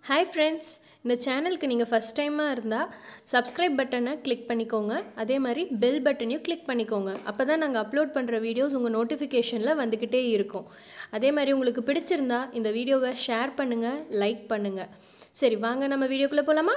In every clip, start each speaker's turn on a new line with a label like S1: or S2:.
S1: Hi friends, இந்த சேனலுக்கு நீங்கள் ஃபஸ்ட் டைமாக இருந்தால் சப்ஸ்கிரைப் பட்டனை கிளிக் பண்ணிக்கோங்க. அதே மாதிரி பெல் பட்டனையும் கிளிக் பண்ணிக்கோங்க. அப்போ தான் நாங்கள் அப்லோட் பண்ணுற வீடியோஸ் உங்கள் நோட்டிஃபிகேஷனில் வந்துக்கிட்டே இருக்கும். அதே மாதிரி உங்களுக்கு பிடிச்சிருந்தா இந்த வீடியோவை ஷேர் பண்ணுங்கள், லைக் பண்ணுங்கள். சரி வாங்க நம்ம வீடியோக்குள்ளே போகலாமா?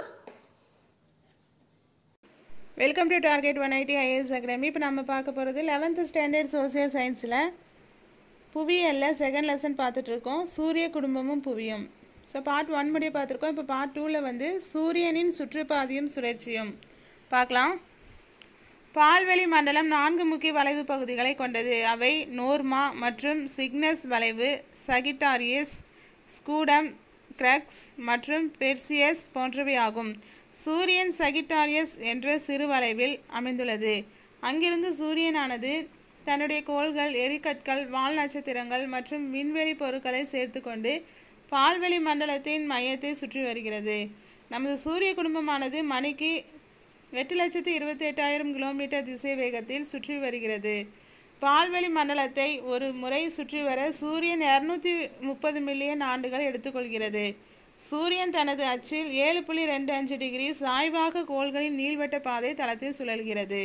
S2: Welcome to target 180 IAS academy. இப்போ நம்ம பார்க்க போகிறது 11th ஸ்டாண்டர்ட் சோசியல் சயின்ஸில் புவியியலில் செகண்ட் லெசன் பார்த்துட்ருக்கோம், சூரிய குடும்பமும் புவியும். ஸோ பார்ட் 1 முடிய பார்த்துருக்கோம். இப்போ பார்ட் 2ல் வந்து சூரியனின் சுற்றுப்பாதையும் சுழற்சியும் பார்க்கலாம். பால்வெளி மண்டலம் 4 முக்கிய வளைவு பகுதிகளை கொண்டது. அவை நோர்மா மற்றும் சிக்னஸ் வளைவு, சகிட்டாரியஸ், ஸ்கூடம், கிரக்ஸ் மற்றும் பெர்சியஸ் போன்றவை ஆகும். சூரியன் சகிட்டாரியஸ் என்ற சிறு வளைவில் அமைந்துள்ளது. அங்கிருந்து சூரியனானது தன்னுடைய கோள்கள், எரிக்கற்கள், வால் நட்சத்திரங்கள் மற்றும் விண்வெளி பொருட்களை சேர்த்து கொண்டு பால்வெளி மண்டலத்தின் மையத்தை சுற்றி வருகிறது. நமது சூரிய குடும்பமானது மணிக்கு 8,28,000 கிலோமீட்டர் திசை வேகத்தில் சுற்றி வருகிறது. பால்வெளி மண்டலத்தை ஒரு முறை சுற்றி வர சூரியன் 230 மில்லியன் ஆண்டுகள் எடுத்துக்கொள்கிறது. சூரியன் தனது அச்சில் 7.25 டிகிரி சாய்வாக கோள்களின் நீள்வட்ட பாதை தளத்தில் சுழல்கிறது.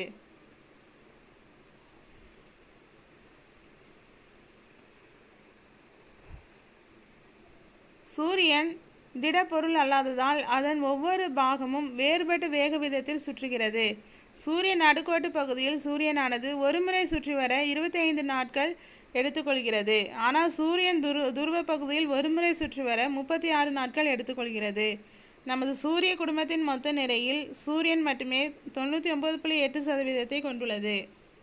S2: சூரியன் திடப்பொருள் அல்லாததால் அதன் ஒவ்வொரு பாகமும் வேறுபட்ட வேக விதத்தில் சுற்றுகிறது. சூரியன் நடுக்கோட்டு பகுதியில் சூரியனானது ஒரு முறை சுற்றி வர 25 நாட்கள் எடுத்துக்கொள்கிறது. ஆனால் சூரியன் துருவ பகுதியில் ஒரு முறை சுற்றி வர 36 நாட்கள் எடுத்துக்கொள்கிறது. நமது சூரிய குடும்பத்தின் மொத்த நிறையில் சூரியன் மட்டுமே 99.8% கொண்டுள்ளது.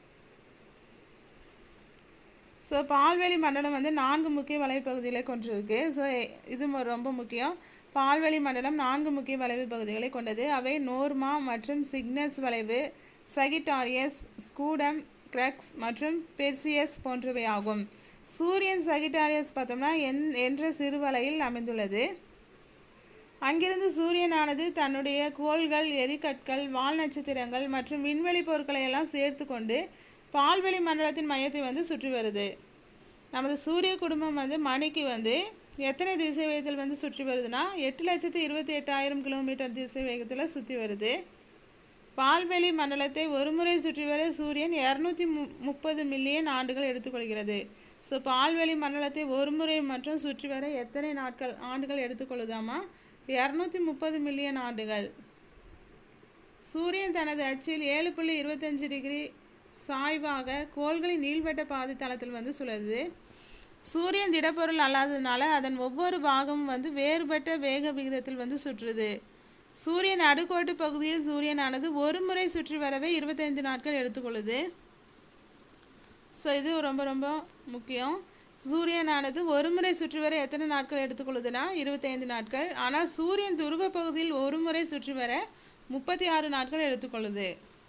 S2: ஸோ பால்வெளி மண்டலம் வந்து 4 முக்கிய வளைவு பகுதிகளை கொண்டிருக்கு. ஸோ இது ரொம்ப முக்கியம். பால்வெளி மண்டலம் 4 முக்கிய வளைவு பகுதிகளை கொண்டது. அவை நோர்மா மற்றும் சிக்னஸ் வளைவு, சகிட்டாரியஸ், ஸ்கூடம், கிரக்ஸ் மற்றும் பெர்சியஸ் போன்றவை ஆகும். சூரியன் சகிட்டாரியஸ் பார்த்தோம்னா என்ற சிறு வளைவில் அமைந்துள்ளது. அங்கிருந்து சூரியனானது தன்னுடைய கோள்கள், எரிக்கற்கள், வால் நட்சத்திரங்கள் மற்றும் விண்வெளி பொருட்களை எல்லாம் சேர்த்து கொண்டு பால்வெளி மண்டலத்தின் மையத்தை வந்து சுற்றி வருது. நமது சூரிய குடும்பம் வந்து மணிக்கு வந்து எத்தனை திசை வேகத்தில் வந்து சுற்றி வருதுன்னா 8,28,000 கிலோமீட்டர் திசை வேகத்தில் சுற்றி வருது. பால்வெளி மண்டலத்தை ஒரு முறை சுற்றி வர சூரியன் 230 மில்லியன் ஆண்டுகள் எடுத்துக்கொள்கிறது. ஸோ பால்வெளி மண்டலத்தை ஒரு முறை மற்றும் சுற்றி வர எத்தனை ஆண்டுகள் எடுத்துக்கொள்ளுதாமா? 230 மில்லியன் ஆண்டுகள். சூரியன் தனது அச்சில் 7.25 டிகிரி சாய்வாக கோள்களின் நீள்வட்ட பாதை தளத்தில் வந்து சுழலுது. சூரியன் திடப்பொருள் அல்லாததுனால அதன் ஒவ்வொரு பாகமும் வந்து வேறுபட்ட வேக விகிதத்தில் வந்து சுற்றுது. சூரியன் நடுக்கோட்டு பகுதியில் சூரியனானது ஒரு முறை சுற்றி வரவே 25 நாட்கள் எடுத்துக்கொள்ளுது. ஸோ இது ரொம்ப முக்கியம். சூரியனானது ஒரு முறை சுற்றி வர எத்தனை நாட்கள் எடுத்துக்கொள்ளுதுன்னா 25 நாட்கள். ஆனால் சூரியன் துருவ பகுதியில் ஒரு முறை சுற்றி வர 36 நாட்கள் எடுத்துக்கொள்ளுது.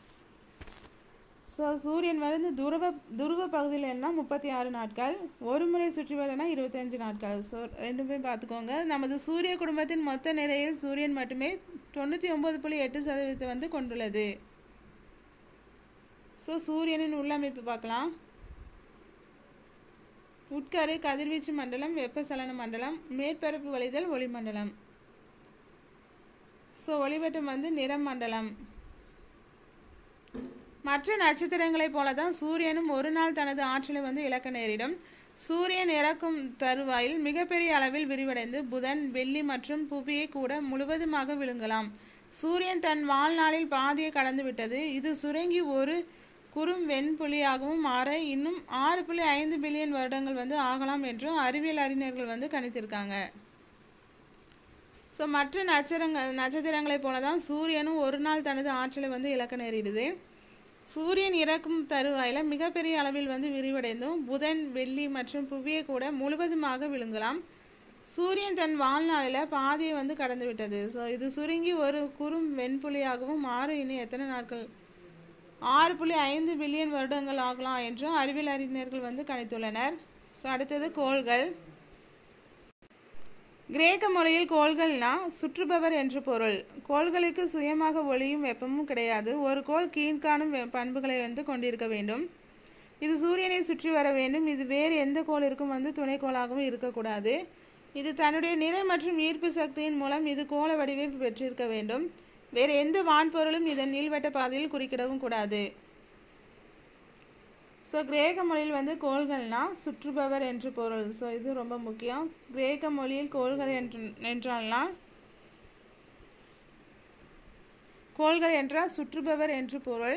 S2: ஸோ சூரியன் வந்து துருவ பகுதியில் என்ன 36 நாட்கள், ஒரு முறை சுற்றி வரனா 25 நாட்கள். ஸோ ரெண்டுமே பார்த்துக்கோங்க. நமது சூரிய குடும்பத்தின் மொத்த நிறையில் சூரியன் மட்டுமே 99.8% வந்து கொண்டுள்ளது. ஸோ சூரியனின் உள்ளமைப்பு பார்க்கலாம். உட்கரு கதிர்வீச்சு மண்டலம், வெப்பசலன மண்டலம், மேற்பரப்பு வழிதல் ஒளிமண்டலம். ஸோ ஒளிவட்டம் வந்து நிறம் மண்டலம். மற்ற நட்சத்திரங்களைப் போல தான் சூரியனும் ஒரு நாள் தனது ஆற்றலை வந்து இழக்க நேரிடும். சூரியன் இறக்கும் தருவாயில் மிகப்பெரிய அளவில் விரிவடைந்து புதன், வெள்ளி மற்றும் புவியை கூட முழுவதுமாக விழுங்கலாம். சூரியன் தன் வாழ்நாளில் பாதியை கடந்து விட்டது. இது சுருங்கி ஒரு குறும் வெண்புலியாகவும் மாற இன்னும் 6.5 பில்லியன் வருடங்கள் வந்து ஆகலாம் என்றும் அறிவியல் அறிஞர்கள் வந்து கணித்திருக்காங்க. ஸோ மற்ற நட்சத்திரங்களைப் போல தான் சூரியனும் ஒரு நாள் தனது ஆற்றலை வந்து இழக்க நேரிடுது. சூரியன் இறக்கும் தருவாயில் மிகப்பெரிய அளவில் வந்து விரிவடைந்தும் புதன், வெள்ளி மற்றும் புவியை கூட முழுவதுமாக விழுங்கலாம். சூரியன் தன் வாழ்நாளில் பாதியை வந்து கடந்து விட்டது. ஸோ இது சுருங்கி ஒரு குறும் வெண்புலியாகவும் மாறும் இன்னும் எத்தனை நாட்கள் 6.5 பில்லியன் வருடங்கள் ஆகலாம் என்றும் அறிவியல் அறிஞர்கள் வந்து கணித்துள்ளனர். ஸோ அடுத்தது கோள்கள். கிரேக்க மொழியில் கோள்கள்னா சுற்றுபவர் என்று பொருள். கோள்களுக்கு சுயமாக ஒளியும் வெப்பமும் கிடையாது. ஒரு கோள் கீழ்காணும் பண்புகளை வந்து கொண்டிருக்க வேண்டும். இது சூரியனை சுற்றி வர வேண்டும். இது வேறு எந்த கோளிற்கும் வந்து துணைக்கோளாகவும் இருக்கக்கூடாது. இது தன்னுடைய நிறை மற்றும் ஈர்ப்பு சக்தியின் மூலம் இது கோள வடிவை பெற்றிருக்க வேண்டும். வேறு எந்த வான்பொருளும் இதன் நீள்வட்ட பாதையில் குறுக்கிடவும் கூடாது. ஸோ கிரேக்க மொழியில் கோள்கள்னா சுற்றுபவர் என்று பொருள். ஸோ இது ரொம்ப முக்கியம். கிரேக்க மொழியில் கோள்கள் என்றால்னா கோள்கள் என்றால் சுற்றுபவர் என்று பொருள்.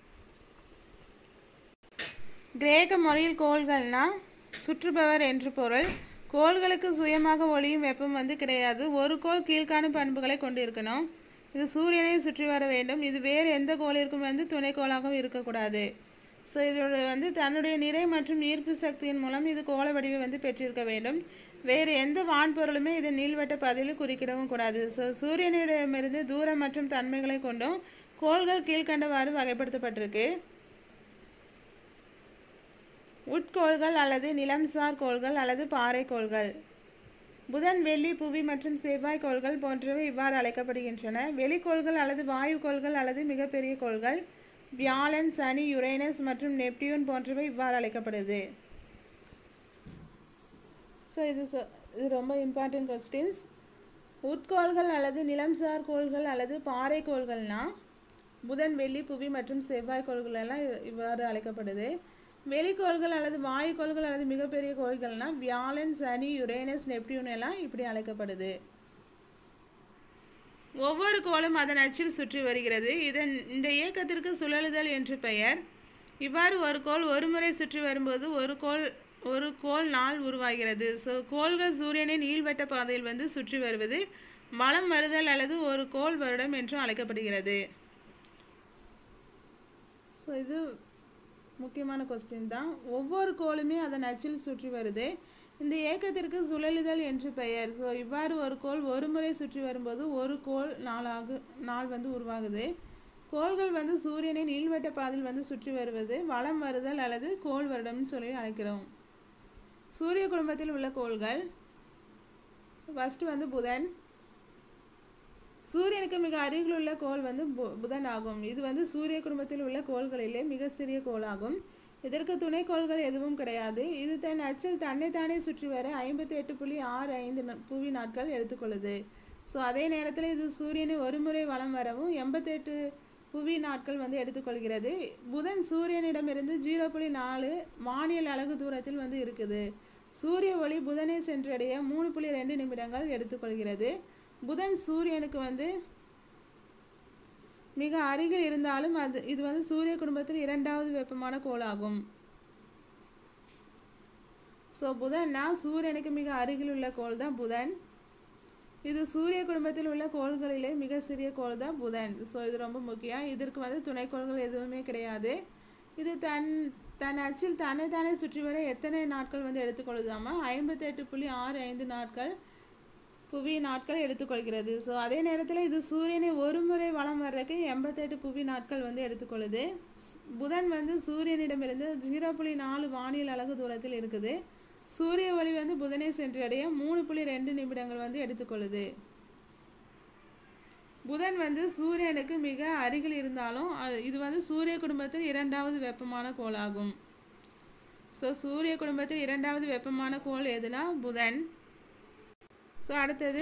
S2: கிரேக்க மொழியில் கோள்கள்னா சுற்றுபவர் என்று பொருள். கோள்களுக்கு சுயமாக ஒளியும் வெப்பம் கிடையாது. ஒரு கோள் கீழ்காணும் பண்புகளை கொண்டு இருக்கணும். இது சூரியனை சுற்றி வர வேண்டும். இது வேறு எந்த கோளிற்கும் துணைக்கோளாகவும் இருக்கக்கூடாது. ஸோ இதோட தன்னுடைய நிறை மற்றும் ஈர்ப்பு சக்தியின் மூலம் இது கோள வடிவை பெற்றிருக்க வேண்டும். வேறு எந்த வான்பொருளுமே இதன் நீள்வட்ட பாதையில் குறுக்கிடவும் கூடாது. ஸோ சூரியனிடமிருந்து தூரம் மற்றும் தன்மைகளை கொண்டும் கோள்கள் கீழ்கண்டவாறு வகைப்படுத்தப்பட்டிருக்கு. உட்கோள்கள் அல்லது நிலம்சார் கோள்கள் அல்லது பாறை கோள்கள். புதன், வெள்ளி, புவி மற்றும் செவ்வாய் கோள்கள் போன்றவை இவ்வாறு அழைக்கப்படுகின்றன. வெளிக்கோள்கள் அல்லது வாயுக்கோள்கள் அல்லது மிகப்பெரிய கோள்கள் வியாழன், சனி, யுரேனஸ் மற்றும் நெப்டியூன் போன்றவை இவ்வாறு அழைக்கப்படுது. ஸோ இது ரொம்ப இம்பார்ட்டன்ட் கொஸ்டின்ஸ். உட்கோள்கள் அல்லது நிலம்சார் கோள்கள் அல்லது பாறை கோள்கள்னா புதன், வெள்ளி, புவி மற்றும் செவ்வாய் கோள்கள் எல்லாம் இவ்வாறு அழைக்கப்படுது. வெளிக்கோள்கள் அல்லது வாயுக்கோள்கள் அல்லது மிகப்பெரிய கோள்கள்னா வியாழன், சனி, யுரேனஸ், நெப்டியூன் எல்லாம் இப்படி அழைக்கப்படுது. ஒவ்வொரு கோளும் அதன் அச்சில் சுற்றி வருகிறது. இந்த இயக்கத்திற்கு சுழலுதல் என்று பெயர். இவ்வாறு ஒரு கோள் ஒரு முறை சுற்றி வரும்போது ஒரு கோள் நாள் உருவாகிறது. ஸோ கோள்கள் சூரியனின் நீள்வட்ட பாதையில் சுற்றி வருவது வலம் வருதல் அல்லது ஒரு கோள் வருடம் என்றும் அழைக்கப்படுகிறது. ஸோ இது முக்கியமான கொஸ்டின் தான். ஒவ்வொரு கோளுமே அதன் அச்சில் சுற்றி வருது. இந்த இயக்கத்திற்கு சுழலுதல் என்று பெயர். ஸோ இவ்வாறு ஒரு கோள் ஒரு முறை சுற்றி வரும்போது ஒரு கோள் நாள் உருவாகுது. கோள்கள் சூரியனின் நீள்வட்ட பாதையில் சுற்றி வருவது வலம் வருதல் அல்லது கோள் வருடம்னு சொல்லி அழைக்கிறோம். சூரிய குடும்பத்தில் உள்ள கோள்கள். ஃபர்ஸ்ட் புதன். சூரியனுக்கு மிக அருகில் உள்ள கோள் புதன் ஆகும். இது சூரிய குடும்பத்தில் உள்ள கோள்களிலே மிக சிறிய கோளாகும். இதற்கு துணைக்கோள்கள் எதுவும் கிடையாது. இது தன் அச்சில் தன்னைத்தானே சுற்றி வர 58.65 புவி நாட்கள் எடுத்துக்கொள்ளுது. ஸோ அதே நேரத்தில் இது சூரியனை ஒரு முறை வலம் வரவும் 88 புவி நாட்கள் எடுத்துக்கொள்கிறது. புதன் சூரியனிடமிருந்து 0.4 வானியல் அலகு தூரத்தில் இருக்குது. சூரிய ஒளி புதனை சென்றடைய 3.2 நிமிடங்கள் எடுத்துக்கொள்கிறது. புதன் சூரியனுக்கு மிக அருகில் இருந்தாலும் இது சூரிய குடும்பத்தில் இரண்டாவது வெப்பமான கோளாகும். ஸோ புதன்னா சூரியனுக்கு மிக அருகில் உள்ள கோள் தான் புதன். இது சூரிய குடும்பத்தில் உள்ள கோள்களிலே மிக சிறிய கோள் தான் புதன். ஸோ இது ரொம்ப முக்கியம். இதற்கு துணைக்கோள்கள் எதுவுமே கிடையாது. இது தன் அச்சில் தன்னைத்தானே சுற்றி வர எத்தனை நாட்கள் எடுத்துக்கொள்ளுதாமா 58.65 நாட்கள் புவி நாட்கள் எடுத்துக்கொள்கிறது. ஸோ அதே நேரத்தில் இது சூரியனை ஒரு முறை வலம் வர்றதுக்கு 88 புவி நாட்கள் எடுத்துக்கொள்ளுது. புதன் சூரியனிடமிருந்து 0.4 வானியல் அலகு தூரத்தில் இருக்குது. சூரிய ஒளி புதனை சென்றடைய 3.2 நிமிடங்கள் எடுத்துக்கொள்ளுது. புதன் சூரியனுக்கு மிக அருகில் இருந்தாலும் இது சூரிய குடும்பத்தில் இரண்டாவது வெப்பமான கோளாகும். ஸோ சூரிய குடும்பத்தில் இரண்டாவது வெப்பமான கோள் எதுனா புதன். ஸோ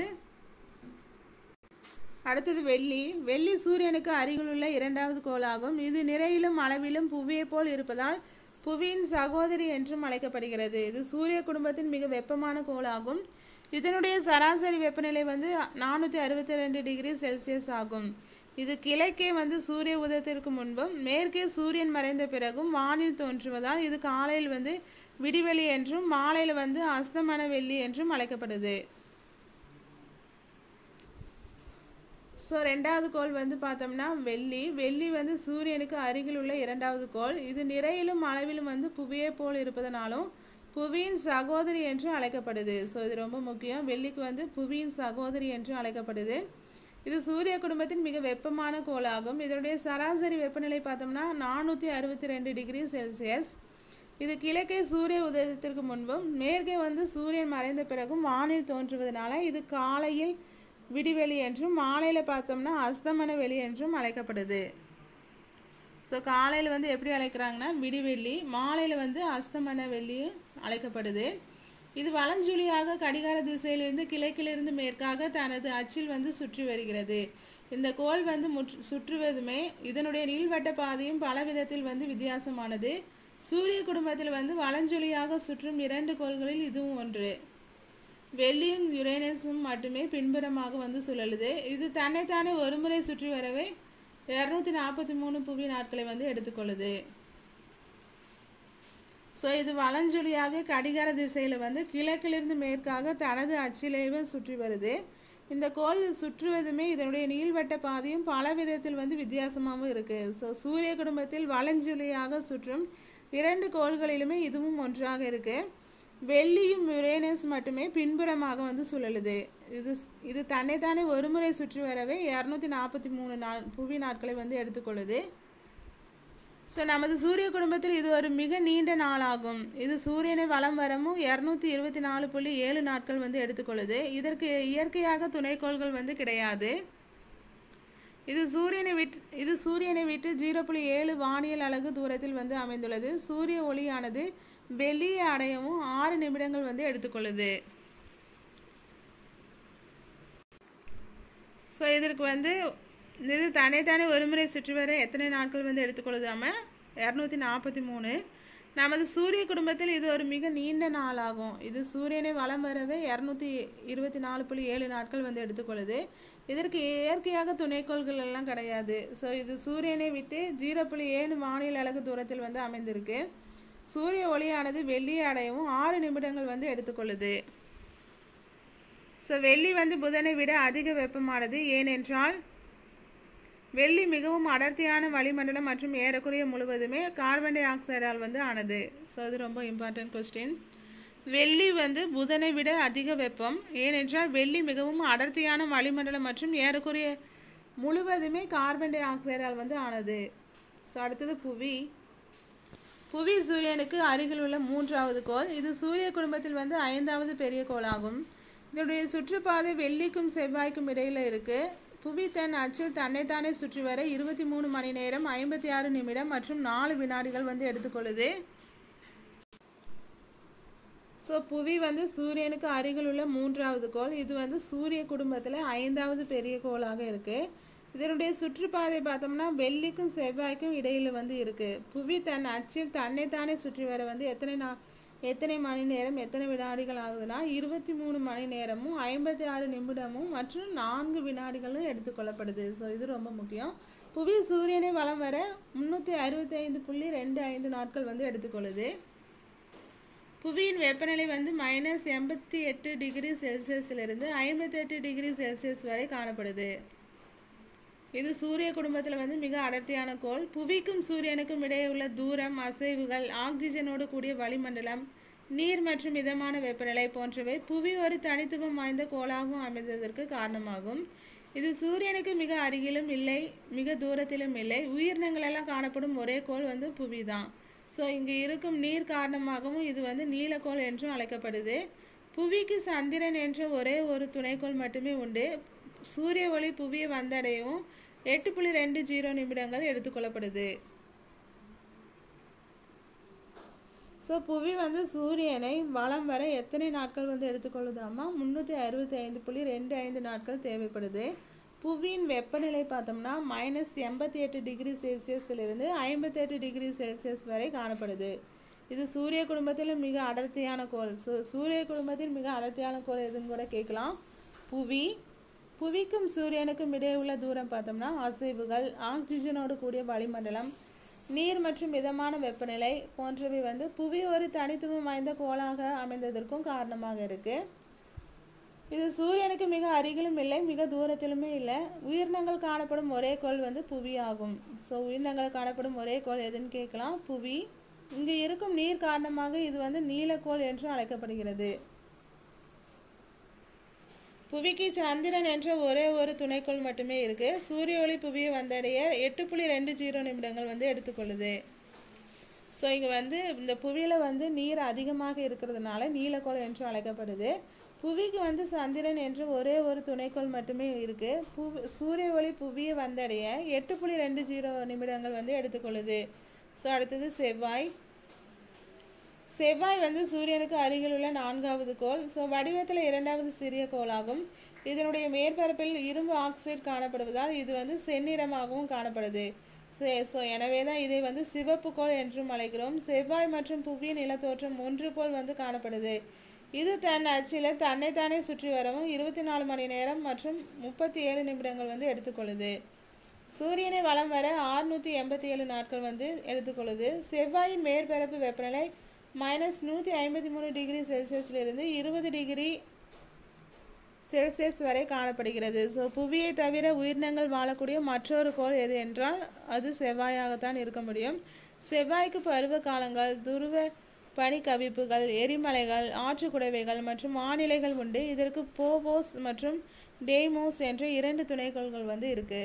S2: அடுத்தது வெள்ளி சூரியனுக்கு அருகில் உள்ள இரண்டாவது கோளாகும். இது நிறையிலும் அளவிலும் புவியை போல் இருப்பதால் புவியின் சகோதரி என்றும் அழைக்கப்படுகிறது. இது சூரிய குடும்பத்தின் மிக வெப்பமான கோளாகும். இதனுடைய சராசரி வெப்பநிலை 462 டிகிரி செல்சியஸ் ஆகும். இது கிழக்கே சூரிய உதயத்திற்கு முன்பும் மேற்கே சூரியன் மறைந்த பிறகும் வானில் தோன்றுவதால் இது காலையில் விடிவெளி என்றும் மாலையில் அஸ்தமன வெள்ளி என்றும் அழைக்கப்படுது. ஸோ ரெண்டாவது கோள் பார்த்தோம்னா வெள்ளி சூரியனுக்கு அருகில் உள்ள இரண்டாவது கோள். இது நிறையிலும் அளவிலும் புவியை போல் இருப்பதனாலும் புவியின் சகோதரி என்று அழைக்கப்படுது. ஸோ இது ரொம்ப முக்கியம். வெள்ளிக்கு புவியின் சகோதரி என்று அழைக்கப்படுது. இது சூரிய குடும்பத்தின் மிக வெப்பமான கோளாகும். இதனுடைய சராசரி வெப்பநிலை பார்த்தோம்னா 462 டிகிரி செல்சியஸ். இது கிழக்கே சூரிய உதயத்திற்கு முன்பும் மேற்கே சூரியன் மறைந்த பிறகும் வானில் தோன்றுவதனால இது காலையில் விடிவெளி என்றும் மாலையில் பார்த்தோம்னா அஸ்தமன வெளி என்றும் அழைக்கப்படுது. ஸோ காலையில் எப்படி அழைக்கிறாங்கன்னா விடிவெள்ளி, மாலையில் அஸ்தமன வெள்ளி அழைக்கப்படுது. இது வலஞ்சுழியாக கடிகார திசையிலிருந்து கிழக்கிலிருந்து மேற்காக தனது அச்சில் வந்து சுற்றி வருகிறது. இந்த கோள் வந்து சுற்றுவதுமே இதனுடைய நீள்வட்ட பாதையும் பல விதத்தில் வந்து வித்தியாசமானது. சூரிய குடும்பத்தில் வந்து வலஞ்சுழியாக சுற்றும் 2 கோள்களில் இதுவும் ஒன்று. வெள்ளியும் யுரேனஸும் மட்டுமே பின்புறமாக வந்து சுழலுது. இது தன்னைத்தானே ஒரு முறை சுற்றி வரவே 243 புவி நாட்களை வந்து எடுத்துக்கொள்ளுது. ஸோ இது வலஞ்சுழியாக கடிகார திசையில் வந்து கிழக்கிலிருந்து மேற்காக தனது அச்சிலேயே சுற்றி வருது. இந்த கோள் சுற்றுவதுமே இதனுடைய நீள்வட்ட பாதையும் பல விதத்தில் வந்து வித்தியாசமாகவும் இருக்குது. ஸோ சூரிய குடும்பத்தில் வலஞ்சுழியாக சுற்றும் 2 கோள்களிலுமே இதுவும் ஒன்றாக இருக்குது. வெள்ளியும் யுரேனஸ் மட்டுமே பின்புறமாக வந்து சுழலுது. இது தன்னைத்தானே ஒரு முறை சுற்றி வரவே 243 புவி நாட்களை வந்து எடுத்துக்கொள்ளுது. ஸோ நமது சூரிய குடும்பத்தில் இது ஒரு மிக நீண்ட நாளாகும். இது சூரியனை வலம் வரவும் 224.7 நாட்கள் வந்து எடுத்துக்கொள்ளுது. இதற்கு இயற்கையாக துணைக்கோள்கள் வந்து கிடையாது. இது சூரியனை விட்டு 0.7 வானியல் அலகு தூரத்தில் வந்து அமைந்துள்ளது. சூரிய ஒளியானது வெள்ளியை அடையவும் 6 நிமிடங்கள் வந்து எடுத்துக்கொள்ளுது. ஸோ இதற்கு வந்து இது தன்னைத்தானே ஒரு முறை சுற்றி வர எத்தனை நாட்கள் வந்து எடுத்துக்கொள்ளுதாம 243. நமது சூரிய குடும்பத்தில் இது ஒரு மிக நீண்ட நாளாகும். இது சூரியனை வலம் வரவே 224.7 நாட்கள் வந்து எடுத்துக்கொள்ளுது. இதற்கு இயற்கையாக துணைக்கோள்கள் எல்லாம் கிடையாது. ஸோ இது சூரியனை விட்டு 0.7 வானியல் அலகு தூரத்தில் வந்து அமைந்திருக்கு. சூரிய ஒளியானது வெள்ளியை அடையவும் 6 நிமிடங்கள் வந்து எடுத்துக்கொள்ளுது. ஸோ வெள்ளி வந்து புதனை விட அதிக வெப்பமானது. ஏனென்றால் வெள்ளி மிகவும் அடர்த்தியான வளிமண்டலம் மற்றும் ஏறக்குறைய முழுவதுமே கார்பன் டை ஆக்சைடால் வந்து ஆனது. ஸோ அது ரொம்ப இம்பார்ட்டன்ட் கொஸ்டின். வெள்ளி வந்து புதனை விட அதிக வெப்பம். ஏனென்றால் வெள்ளி மிகவும் அடர்த்தியான வளிமண்டலம் மற்றும் ஏறக்குறைய முழுவதுமே கார்பன் டை ஆக்சைடால் வந்து ஆனது. ஸோ அடுத்தது புவி. புவி சூரியனுக்கு அருகில் உள்ள 3வது கோள். இது சூரிய குடும்பத்தில் வந்து 5வது பெரிய கோளாகும். இதனுடைய சுற்றுப்பாதை வெள்ளிக்கும் செவ்வாய்க்கும் இடையில் இருக்குது. புவி தன் அச்சில் தன்னைத்தானே சுற்றி வர 23 மணி நேரம் 56 நிமிடம் மற்றும் 4 வினாடிகள் வந்து எடுத்துக்கொள்ளுது. ஸோ புவி வந்து சூரியனுக்கு அருகில் உள்ள 3வது கோள். இது வந்து சூரிய குடும்பத்தில் 5வது பெரிய கோளாக இருக்குது. இதனுடைய சுற்றுப்பாதை பார்த்தோம்னா வெள்ளிக்கும் செவ்வாய்க்கும் இடையில் வந்து இருக்குது. புவி தன் அச்சில் தன்னைத்தானே சுற்றி வர வந்து எத்தனை மணி நேரம் எத்தனை வினாடிகள் ஆகுதுன்னா 23 மணி நேரமும் 56 நிமிடமும் மற்றும் 4 வினாடிகளும் எடுத்துக்கொள்ளப்படுது. ஸோ இது ரொம்ப முக்கியம். புவி சூரியனை வலம் வர 365.25 நாட்கள் வந்து எடுத்துக்கொள்ளுது. புவியின் வெப்பநிலை வந்து -88 டிகிரி செல்சியஸிலிருந்து 58 டிகிரி செல்சியஸ் வரை காணப்படுது. இது சூரிய குடும்பத்தில் வந்து மிக அடர்த்தியான கோள். புவிக்கும் சூரியனுக்கும் இடையே உள்ள தூரம், அசைவுகள், ஆக்சிஜனோடு கூடிய வளிமண்டலம், நீர் மற்றும் மிதமான வெப்பநிலை போன்றவை புவி ஒரு தனித்துவம் வாய்ந்த கோளாகவும் அமைந்ததற்கு காரணமாகும். இது சூரியனுக்கு மிக அருகிலும் இல்லை, மிக தூரத்திலும் இல்லை. உயிரினங்களெல்லாம் காணப்படும் ஒரே கோள் வந்து புவி தான். ஸோ இங்கே இருக்கும் நீர் காரணமாகவும் இது வந்து நீலக்கோள் என்றும் அழைக்கப்படுது. புவிக்கு சந்திரன் என்ற ஒரே ஒரு துணைக்கோள் மட்டுமே உண்டு. சூரிய ஒளி புவியை வந்தடையவும் 8.20 நிமிடங்கள் எடுத்துக்கொள்ளப்படுது. ஸோ புவி வந்து சூரியனை வலம் வர எத்தனை நாட்கள் வந்து எடுத்துக்கொள்ளுதாமா 365.25 நாட்கள் தேவைப்படுது. புவியின் வெப்பநிலை பார்த்தோம்னா -88 டிகிரி செல்சியஸிலிருந்து 58 டிகிரி செல்சியஸ் வரை காணப்படுது. இது சூரிய குடும்பத்தில் மிக அடர்த்தியான கோள். சூரிய குடும்பத்தில் மிக அடர்த்தியான கோள் எதுன்னு கூட கேட்கலாம். புவிக்கும் சூரியனுக்கும் இடையே உள்ள தூரம் பார்த்தோம்னா அசைவுகள், ஆக்சிஜனோடு கூடிய வளிமண்டலம், நீர் மற்றும் மிதமான வெப்பநிலை போன்றவை வந்து புவி ஒரு தனித்துவம் வாய்ந்த கோளாக அமைந்ததற்கும் காரணமாக இருக்குது. இது சூரியனுக்கு மிக அருகிலும் இல்லை, மிக தூரத்திலுமே இல்லை. உயிரினங்கள் காணப்படும் ஒரே கோள் வந்து புவி ஆகும். ஸோ உயிரினங்கள் காணப்படும் ஒரே கோள் எதுன்னு கேட்கலாம், புவி. இங்கு இருக்கும் நீர் காரணமாக இது வந்து நீலக்கோள் என்று அழைக்கப்படுகிறது. புவிக்கு சந்திரன் என்ற ஒரே ஒரு துணைக்கோள் மட்டுமே இருக்குது. சூரிய ஒளி புவியை வந்தடைய 8.20 நிமிடங்கள் வந்து எடுத்துக்கொள்ளுது. ஸோ இங்கே வந்து இந்த புவியில் வந்து நீர் அதிகமாக இருக்கிறதுனால நீலக்கோள் என்று அழைக்கப்படுது. புவிக்கு வந்து சந்திரன் என்ற ஒரே ஒரு துணைக்கோள் மட்டுமே இருக்குது. சூரிய ஒளி புவியை வந்தடைய 8.20 நிமிடங்கள் வந்து எடுத்துக்கொள்ளுது. ஸோ அடுத்தது செவ்வாய். செவ்வாய் வந்து சூரியனுக்கு அருகில் உள்ள 4வது கோள். ஸோ வடிவத்தில் 2வது சிறிய கோளாகும். இதனுடைய மேற்பரப்பில் இரும்பு ஆக்சைடு காணப்படுவதால் இது வந்து செந்நிறமாகவும் காணப்படுது. ஸோ எனவே தான் இதை வந்து சிவப்பு கோள் என்றும் அழைக்கிறோம். செவ்வாய் மற்றும் புவியின் நிலத்தோற்றம் ஒன்று போல் வந்து காணப்படுது. இது தன் அச்சில் தன்னைத்தானே சுற்றி வரவும் 24 மணி நேரம் மற்றும் 37 நிமிடங்கள் வந்து எடுத்துக்கொள்ளுது. சூரியனை வலம் வர 687 நாட்கள் வந்து எடுத்துக்கொள்ளுது. செவ்வாயின் மேற்பரப்பு வெப்பநிலை -153 டிகிரி செல்சியஸிலிருந்து 20 டிகிரி செல்சியஸ் வரை காணப்படுகிறது. ஸோ புவியை தவிர உயிரினங்கள் வாழக்கூடிய மற்றொரு கோள் எது என்றால் அது செவ்வாயாகத்தான் இருக்க முடியும். செவ்வாய்க்கு பருவ காலங்கள், துருவ பனிக்கவிப்புகள், எரிமலைகள், ஆற்றுக்குடவைகள் மற்றும் வானிலைகள் உண்டு. இதற்கு போபோஸ் மற்றும் டெய்மோஸ் என்ற 2 துணைக்கோள்கள் வந்து இருக்கு.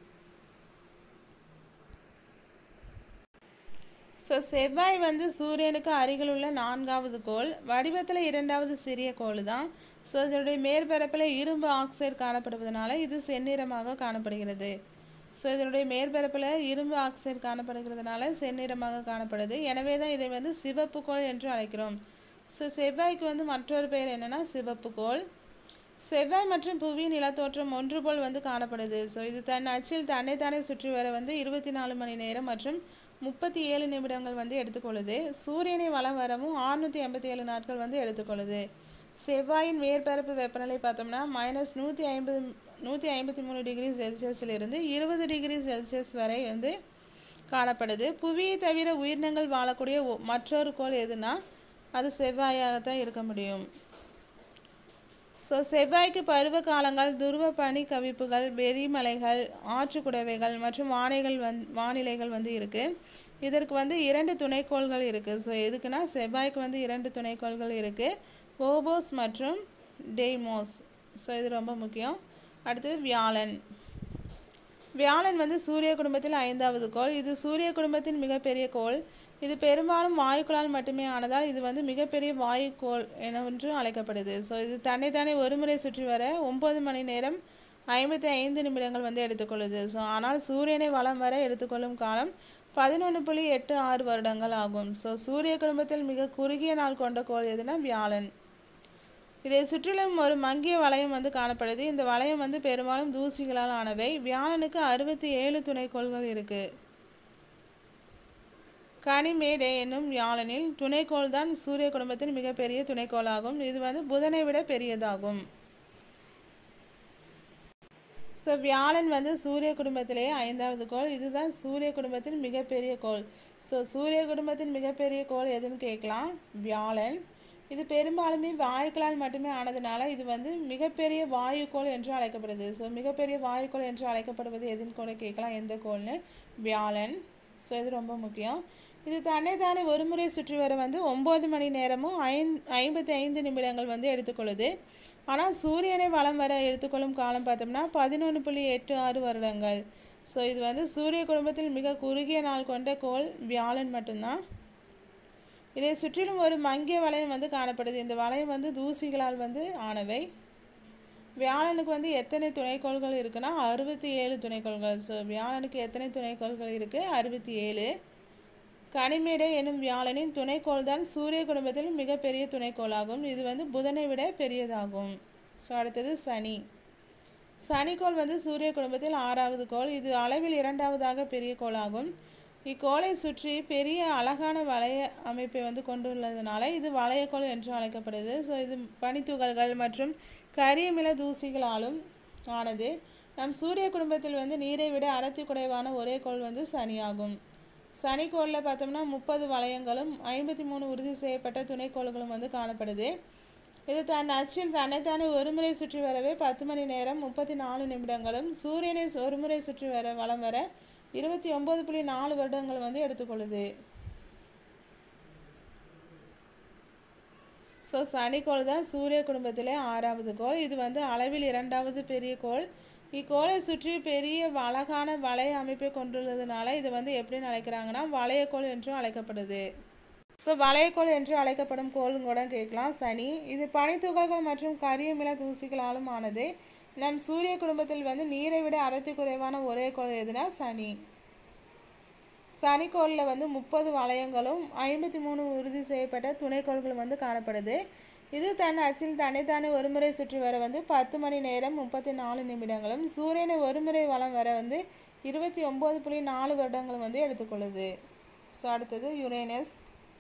S2: ஸோ செவ்வாய் வந்து சூரியனுக்கு அருகில் உள்ள 4வது கோள். வடிவத்தில் 2வது சிறிய கோள் தான். ஸோ இதனுடைய மேற்பரப்பில் இரும்பு ஆக்சைடு காணப்படுவதனால இது செந்நிறமாக காணப்படுகிறது. ஸோ இதனுடைய மேற்பரப்பில் இரும்பு ஆக்சைடு காணப்படுகிறதுனால செந்நிறமாக காணப்படுது. எனவே தான் இதை வந்து சிவப்பு கோள் என்று அழைக்கிறோம். ஸோ செவ்வாய்க்கு வந்து மற்றொரு பெயர் என்னென்னா சிவப்பு கோள். செவ்வாய் மற்றும் புவியின் நிலத்தோற்றம் ஒன்று போல் வந்து காணப்படுது. ஸோ இது தன் அச்சில் தன்னைத்தானே சுற்றி வர வந்து 24 மணி நேரம் மற்றும் 37 நிமிடங்கள் வந்து எடுத்துக்கொள்ளுது. சூரியனை வலம் வரவும் 687 நாட்கள் வந்து எடுத்துக்கொள்ளுது. செவ்வாயின் மேற்பரப்பு வெப்பநிலை பார்த்தோம்னா -153 டிகிரி செல்சியஸிலிருந்து 20 டிகிரி செல்சியஸ் வரை வந்து காணப்படுது. புவியை தவிர உயிரினங்கள் வாழக்கூடிய மற்றொரு கோள் எதுனா அது செவ்வாயாகத்தான் இருக்க முடியும். ஸோ செவ்வாய்க்கு பருவ காலங்கள், துருவ பனி கவிப்புகள், எரிமலைகள், ஆற்றுக்குடவைகள் மற்றும் வானிலைகள் வந்து இருக்குது. இதற்கு வந்து 2 துணைக்கோள்கள் இருக்குது. ஸோ எதுக்குன்னா செவ்வாய்க்கு வந்து 2 துணைக்கோள்கள் இருக்குது, போபோஸ் மற்றும் டெய்மோஸ். ஸோ இது ரொம்ப முக்கியம். அடுத்தது வியாழன். வியாழன் வந்து சூரிய குடும்பத்தில் 5வது கோள். இது சூரிய குடும்பத்தின் மிகப்பெரிய கோள். இது பெரும்பாலும் வாயுக்களால் மட்டுமே ஆனதால் இது வந்து மிகப்பெரிய வாயுக்கோள் எனவும் அழைக்கப்படுது. ஸோ இது தன்னைத்தானே ஒரு முறை சுற்றி வர 9 மணி நேரம் 55 நிமிடங்கள் வந்து எடுத்துக்கொள்ளுது. ஸோ ஆனால் சூரியனை வலம் வர எடுத்துக்கொள்ளும் காலம் 11.86 வருடங்கள் ஆகும். ஸோ சூரிய குடும்பத்தில் மிக குறுகிய நாள் கொண்ட கோள் எதுனா வியாழன். இதை சுற்றிலும் ஒரு மங்கிய வளையம் வந்து காணப்படுது. இந்த வளையம் வந்து பெரும்பாலும் தூசிகளால் ஆனவை. வியாழனுக்கு 67 துணைக்கோள்கள் இருக்குது. கனிமேடே என்னும் வியாழனில் துணைக்கோள் தான் சூரிய குடும்பத்தின் மிகப்பெரிய துணைக்கோளாகும். இது வந்து புதனை விட பெரியதாகும். ஸோ வியாழன் வந்து சூரிய குடும்பத்திலேயே 5வது கோள். இதுதான் சூரிய குடும்பத்தின் மிகப்பெரிய கோள். ஸோ சூரிய குடும்பத்தின் மிகப்பெரிய கோள் எதுன்னு கேட்கலாம், வியாழன். இது பெரும்பாலுமே வாயுக்களால் மட்டுமே ஆனதுனால இது வந்து மிகப்பெரிய வாயுக்கோள் என்று அழைக்கப்படுது. ஸோ மிகப்பெரிய வாயுக்கோள் என்று அழைக்கப்படுவது எதுன்னு கூட கேட்கலாம், எந்த கோள்னு, வியாழன். ஸோ இது ரொம்ப முக்கியம். இது தன்னைத்தானே ஒரு முறை சுற்றி வர வந்து 9 மணி நேரமும் 55 நிமிடங்கள் வந்து எடுத்துக்கொள்ளுது. ஆனால் சூரியனை வலம் வர எடுத்துக்கொள்ளும் காலம் பார்த்தோம்னா 11.86 வருடங்கள். ஸோ இது வந்து சூரிய குடும்பத்தில் மிக குறுகிய நாள் கொண்ட கோள் வியாழன் மட்டும்தான். இதை சுற்றிலும் ஒரு மங்கிய வளையம் வந்து காணப்படுது. இந்த வளையம் வந்து தூசிகளால் வந்து ஆனவை. வியாழனுக்கு வந்து எத்தனை துணைக்கோள்கள் இருக்குன்னா 67 துணைக்கோள்கள். ஸோ வியாழனுக்கு எத்தனை துணைக்கோள்கள் இருக்குது, 67. கனிமேடே என்னும் வியாழனின் துணைக்கோள் தான் சூரிய குடும்பத்தில் மிகப்பெரிய துணைக்கோளாகும். இது வந்து புதனை விட பெரியதாகும். ஸோ அடுத்தது சனி. சனிக்கோள் வந்து சூரிய குடும்பத்தில் 6வது கோள். இது அளவில் 2வதாக பெரிய கோளாகும். இக்கோளை சுற்றி பெரிய அழகான வளைய அமைப்பை வந்து கொண்டுள்ளதுனால இது வளையக்கோள் என்று அழைக்கப்படுது. ஸோ இது பனித்துகள்கள் மற்றும் கரியமில தூசிகளாலும் ஆனது. நம் சூரிய குடும்பத்தில் வந்து நீரை விட அடர்த்தி குறைவான ஒரே கோள் வந்து சனியாகும். சனிக்கோளில் பார்த்தோம்னா 30 வளையங்களும் 53 உறுதி செய்யப்பட்ட துணைக்கோள்களும் வந்து காணப்படுது. இது தன் அச்சில் தன்னைத்தானே ஒரு முறை சுற்றி வரவே 10 மணி நேரம் 34 நிமிடங்களும், சூரியனை ஒரு முறை சுற்றி வலம் வர 29.4 வருடங்கள் வந்து எடுத்துக்கொள்ளுது. ஸோ சனிக்கோள் தான் சூரிய குடும்பத்திலே 6வது கோள். இது வந்து அளவில் 2வது பெரிய கோள். இக்கோளை சுற்றி பெரிய அழகான வளைய அமைப்பை கொண்டுள்ளதுனால இது வந்து எப்படின்னு அழைக்கிறாங்கன்னா வளையக்கோள் என்றும் அழைக்கப்படுது. ஸோ வளையக்கோள் என்று அழைக்கப்படும் கோளும் கூட கேட்கலாம் சனி. இது பனித்துகள்கள் மற்றும் கரியமில தூசிகளாலும் ஆனது. நம் சூரிய குடும்பத்தில் வந்து நீரை விட அடர்த்தி குறைவான ஒரே கோள் எதுனா சனி. சனிக்கோளில் வந்து 30 வளையங்களும் 53 உறுதி செய்யப்பட்ட துணைக்கோள்களும் வந்து காணப்படுது. இது தன் அச்சில் தன்னைத்தானே ஒருமுறை சுற்றி வர வந்து 10 மணி நேரம் 34 நிமிடங்களும், சூரியனை ஒருமுறை வலம் வர வந்து 29.4 வருடங்கள் வந்து எடுத்துக்கொள்ளுது. ஸோ அடுத்தது யுரேனஸ்.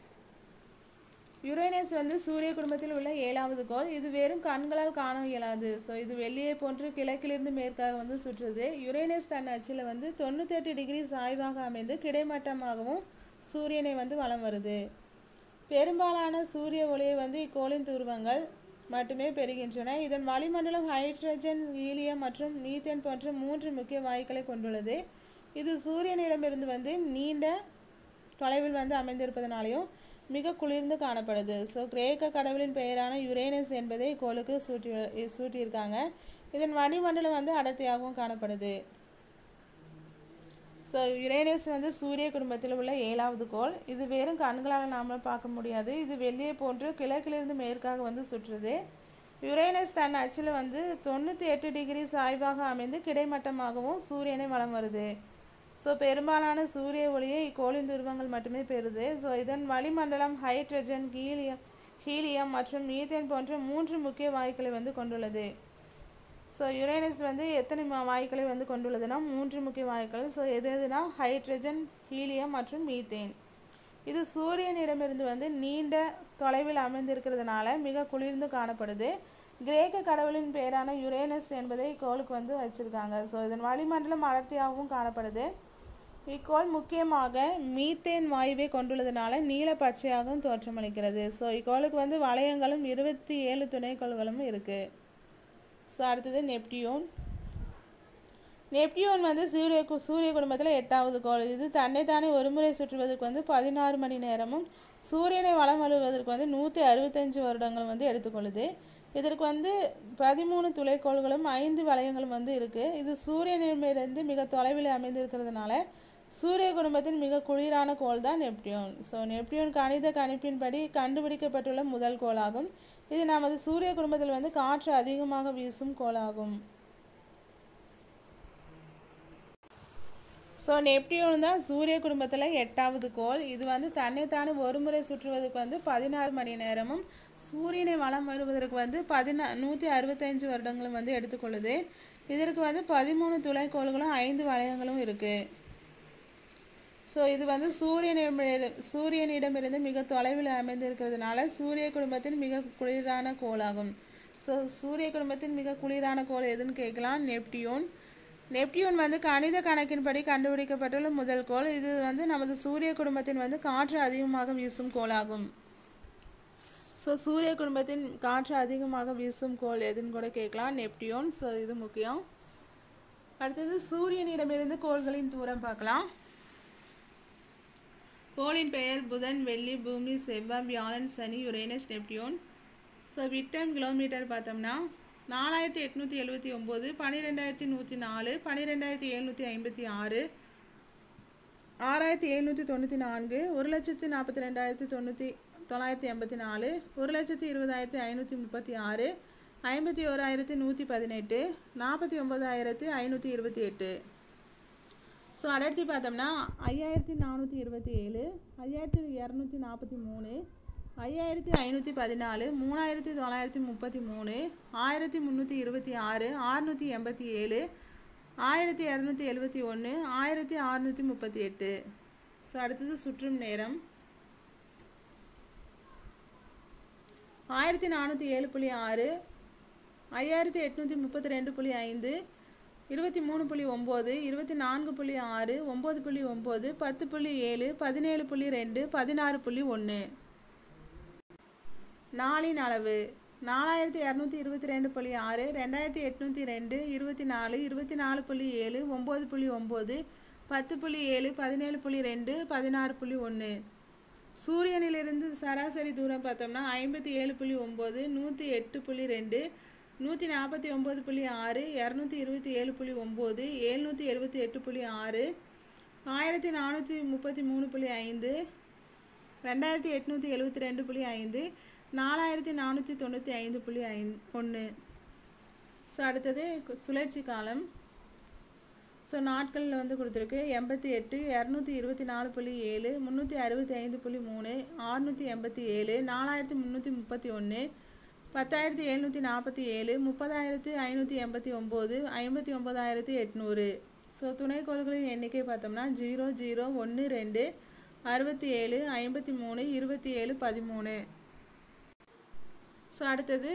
S2: யுரேனஸ் வந்து சூரிய குடும்பத்தில் உள்ள 7வது கோள். இது வெறும் கண்களால் காண இயலாது. ஸோ இது வெள்ளியை போன்று கிழக்கிலிருந்து மேற்காக வந்து சுற்றுது. யுரேனஸ் தன் அச்சில் வந்து 98 டிகிரி சாய்வாக அமைந்து கிடைமட்டமாகவும் சூரியனை வந்து வலம் வருது. பெரும்பாலான சூரிய ஒளியை வந்து இக்கோளின் துருவங்கள் மட்டுமே பெறுகின்றன. இதன் வளிமண்டலம் ஹைட்ரஜன், ஹீலியம் மற்றும் மீத்தேன் போன்ற 3 முக்கிய வாயுக்களை கொண்டுள்ளது. இது சூரியனிடமிருந்து வந்து நீண்ட தொலைவில் வந்து அமைந்திருப்பதனாலையும் மிக குளிர்ந்து காணப்படுது. ஸோ கிரேக்க கடவுளின் பெயரான யுரேனஸ் என்பதை இக்கோளுக்கு சூட்டியிருக்காங்க. இதன் வளிமண்டலம் வந்து அடர்த்தியாகவும் காணப்படுது. ஸோ யுரேனஸ் வந்து சூரிய குடும்பத்தில் உள்ள 7வது கோள். இது வெறும் கண்களால் நாம பார்க்க முடியாது. இது வெள்ளியை போன்று கிழக்கிலிருந்து மேற்காக வந்து சுற்றுது. யுரேனஸ் தன் அச்சில் வந்து 98 டிகிரி சாய்வாக அமைந்து கிடைமட்டமாகவும் சூரியனை வலம் வருது. ஸோ பெரும்பாலான சூரிய ஒளியை இக்கோளின் துருவங்கள் மட்டுமே பெறுது. ஸோ இதன் வளிமண்டலம் ஹைட்ரஜன், ஹீலியம் மற்றும் மீத்தேன் போன்ற 3 முக்கிய வாயுக்களை வந்து கொண்டுள்ளது. ஸோ யுரேனஸ் வந்து எத்தனை வாயுக்களை வந்து கொண்டுள்ளதுன்னா 3 முக்கிய வாயுக்கள். ஸோ எதுனா ஹைட்ரஜன், ஹீலியம் மற்றும் மீத்தேன். இது சூரியனிடமிருந்து வந்து நீண்ட தொலைவில் அமைந்திருக்கிறதுனால மிக குளிர்ந்து காணப்படுது. கிரேக்க கடவுளின் பெயரான யுரேனஸ் என்பதை இக்கோளுக்கு வந்து வச்சுருக்காங்க. ஸோ இதன் வளிமண்டலம் அடர்த்தியாகவும் காணப்படுது. இக்கோள் முக்கியமாக மீத்தேன் வாயுவை கொண்டுள்ளதுனால நீல பச்சையாகவும் தோற்றமளிக்கிறது. ஸோ இக்கோளுக்கு வந்து வளையங்களும் 27 துணைக்கோள்களும் இருக்குது. ஸோ அடுத்தது நெப்டியூன். நெப்டியூன் வந்து சூரிய குடும்பத்தில் 8வது கோள். இது தன்னைத்தானே ஒருமுறை சுற்றுவதற்கு வந்து 16 மணி நேரமும் சூரியனை வலம் வருவதற்கு வந்து 165 வருடங்கள் வந்து எடுத்துக்கொள்ளுது. இதற்கு வந்து 13 துணைக்கோள்களும் 5 வளையங்களும் வந்து இருக்குது. இது சூரியனிடமிருந்து மிக தொலைவில் அமைந்திருக்கிறதுனால சூரிய குடும்பத்தின் மிக குளிரான கோள் தான் நெப்டியூன். ஸோ நெப்டியூன் கணித கணிப்பின்படி கண்டுபிடிக்கப்பட்டுள்ள முதல் கோளாகும். இது நமது சூரிய குடும்பத்தில் வந்து காற்று அதிகமாக வீசும் கோளாகும். ஸோ நெப்டியூன் தான் சூரிய குடும்பத்தில் 8வது கோள். இது வந்து தன்னைத்தானே ஒருமுறை சுற்றுவதற்கு வந்து 16 மணி நேரமும் சூரியனை வலம் வருவதற்கு வந்து 165 வருடங்களும் வந்து எடுத்துக்கொள்ளுது. இதற்கு வந்து 13 துணைக்கோள்களும் 5 வளையங்களும் இருக்குது. ஸோ இது வந்து சூரியனிடமிருந்து மிக தொலைவில் அமைந்திருக்கிறதுனால சூரிய குடும்பத்தின் மிக குளிரான கோளாகும். ஸோ சூரிய குடும்பத்தின் மிக குளிரான கோள் எதுன்னு கேட்கலாம், நெப்டியூன். நெப்டியூன் வந்து கணித கணக்கின்படி கண்டுபிடிக்கப்பட்டுள்ள முதல் கோள். இது வந்து நமது சூரிய குடும்பத்தின் வந்து காற்று அதிகமாக வீசும் கோளாகும். ஸோ சூரிய குடும்பத்தின் காற்று அதிகமாக வீசும் கோள் எதுன்னு கூட கேட்கலாம், நெப்டியூன். ஸோ இது முக்கியம். அடுத்தது சூரியனிடமிருந்து கோள்களின் தூரம் பார்க்கலாம். கோளின் பெயர் புதன், வெள்ளி, பூமி, செவ்வாய், வியாழன், சனி, யுரேனஸ், நெப்டியூன். ஸோ விட்டம் கிலோமீட்டர் பார்த்தோம்னா 4879, 12104, 12756, 6794, 1,42,984, 1,20,536, 51,118, 49,528. ஸோ அடர்த்தி பார்த்தோம்னா 5427, 5243, 5514, 3933, 1326, 687, 1271, 1638. ஸோ அடுத்தது சுற்றும் நேரம் 1407.6, 5832.5, 23.9, 24.6, 9.9, 10.7, 17.2, 16.1. நாளின் அளவு 4222.6, 2802, 24, 24.7, 9.9, 10.7, 17.2, 16.1. சூரியனிலிருந்து சராசரி தூரம் பார்த்தோம்னா 57.9, 108.2, 149.6, 227.9, 778.6, 1433.5, 2872.5, 4495.1. ஸோ அடுத்தது சுழற்சி காலம். ஸோ நாட்களில் வந்து கொடுத்துருக்கு 88, 224.7, 365.3, 687, 4331, 10,747, 30,589, 59,800. ஸோ துணைக்கோள்களின் எண்ணிக்கை பார்த்தோம்னா 0, 0, 1, 2, 67, 53, 27, 13. ஸோ அடுத்தது